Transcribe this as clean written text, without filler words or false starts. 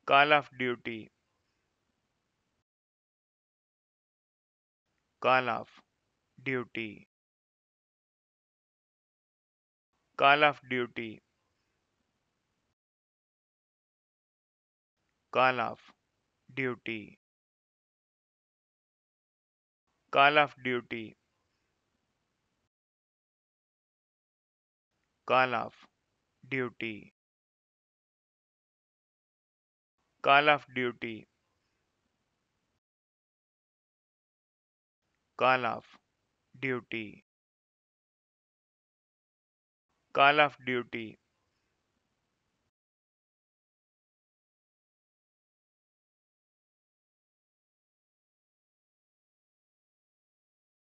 Call of Duty, Call of Duty, Call of Duty, Call of Duty, Call of Duty, Call of Duty, Call of Duty, Call of Duty, Call of Duty,